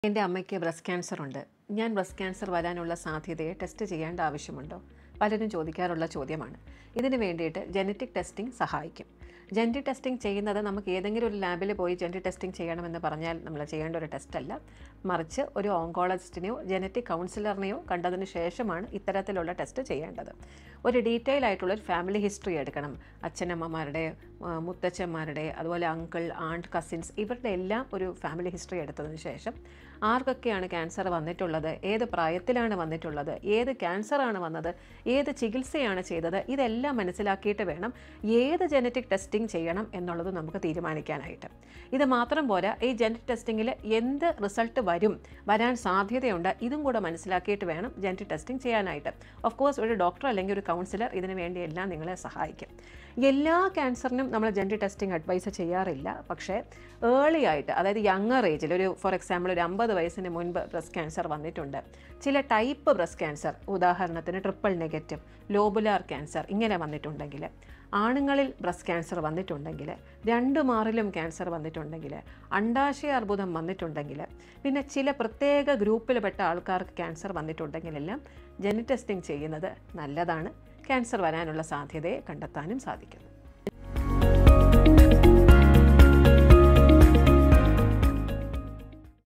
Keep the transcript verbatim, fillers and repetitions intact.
എൻ്റെ അമ്മയ്ക്ക് breast cancer ഉണ്ട്. ഞാൻ ബ്രസ്റ്റ് ക്യാൻസർ വരാനുള്ള സാധ്യതയെ ടെസ്റ്റ് ചെയ്യേണ്ട ആവശ്യമുണ്ടോ? പലരും ചോദിക്കാറുള്ള ചോദ്യമാണ്. ഇതിന് വേണ്ടിയിട്ട് ജനറ്റിക് ടെസ്റ്റിംഗ് സഹായിക്കും. ജനറ്റിക് ടെസ്റ്റിംഗ് ചെയ്യുന്നത് നമുക്ക് ഏതെങ്കിലും ഒരു ലാബിൽ പോയി ജനറ്റിക് ടെസ്റ്റിംഗ് ചെയ്യണമെന്ന് പറഞ്ഞാൽ നമ്മൾ ചെയ്യേണ്ട ഒരു ടെസ്റ്റല്ല. മറിച്ച് ഒരു ഓങ്കോളജിസ്റ്റിനെയോ ജനറ്റിക് കൗൺസിലറിനെയോ കണ്ടതിന് ശേഷമാണ് ഇത്തരത്തിലുള്ള ടെസ്റ്റ് ചെയ്യേണ്ടത്. ഒരു ഡീറ്റെയിൽ ആയിട്ടുള്ളൊരു ഫാമിലി ഹിസ്റ്ററി എടുക്കണം. അച്ഛനമ്മമാരുടെ, മുത്തച്ഛന്മാരുടെ, അതുപോലെ അങ്കിൾ, ആണ്ട്, കസിൻസ് ഇവരുടെ എല്ലാം ഒരു ഫാമിലി ഹിസ്റ്ററി എടുത്തതിന് ശേഷം ആർക്കൊക്കെയാണ് ക്യാൻസർ വന്നിട്ടുള്ളത്, ഏത് പ്രായത്തിലാണ് വന്നിട്ടുള്ളത്, ഏത് ക്യാൻസറാണ് വന്നത്, ഏത് ചികിത്സയാണ് ചെയ്തത്, ഇതെല്ലാം മനസ്സിലാക്കിയിട്ട് വേണം ഏത് ജനറ്റിക് ടെസ്റ്റിംഗ് ചെയ്യണം എന്നുള്ളത് നമുക്ക് തീരുമാനിക്കാനായിട്ട്. ഇത് മാത്രം പോരാ, ഈ ജനറ്റിക് ടെസ്റ്റിങ്ങിൽ എന്ത് റിസൾട്ട് വരും, വരാൻ സാധ്യതയുണ്ട്, ഇതും കൂടെ മനസ്സിലാക്കിയിട്ട് വേണം ജനറ്റിക് ടെസ്റ്റിംഗ് ചെയ്യാനായിട്ട്. ഓഫ് കോഴ്സ് ഒരു ഡോക്ടർ അല്ലെങ്കിൽ ഒരു കൗൺസിലർ ഇതിനു വേണ്ടിയെല്ലാം നിങ്ങളെ സഹായിക്കും. എല്ലാ ക്യാൻസറിനും നമ്മൾ ജനറ്റിക് ടെസ്റ്റിംഗ് അഡ്വൈസ് ചെയ്യാറില്ല. പക്ഷേ ഏർലി ആയിട്ട്, അതായത് യങ്ങർ ഏജിൽ, ഒരു ഫോർ എക്സാമ്പിൾ ഒരു അമ്പത് വയസ്സിന് മുൻപ് ബ്രസ്റ്റ് ക്യാൻസർ വന്നിട്ടുണ്ട്, ചില ടൈപ്പ് ബ്രസ്റ്റ് ക്യാൻസർ, ഉദാഹരണത്തിന് ട്രിപ്പിൾ നെഗറ്റീവ്, ലോബുലാർ ക്യാൻസർ ഇങ്ങനെ വന്നിട്ടുണ്ടെങ്കിൽ, ആണുങ്ങളിൽ ബ്രസ്റ്റ് ക്യാൻസർ വന്നിട്ടുണ്ടെങ്കിൽ, രണ്ട് മാറിലും ക്യാൻസർ വന്നിട്ടുണ്ടെങ്കിൽ, അണ്ഡാശയ അർബുദം വന്നിട്ടുണ്ടെങ്കിൽ, പിന്നെ ചില പ്രത്യേക ഗ്രൂപ്പിൽപ്പെട്ട ആൾക്കാർക്ക് ക്യാൻസർ വന്നിട്ടുണ്ടെങ്കിലെല്ലാം ജനറ്റിക് ടെസ്റ്റിംഗ് ചെയ്യുന്നത് നല്ലതാണ്. ക്യാൻസർ വരാനുള്ള സാധ്യതയെ കണ്ടെത്താനും സാധിക്കും.